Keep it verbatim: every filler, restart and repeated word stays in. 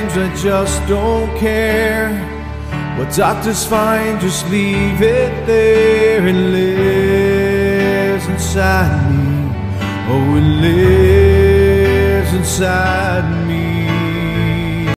Sometimes I just don't care what doctors find, just leave it there. It lives inside me. Oh, it lives inside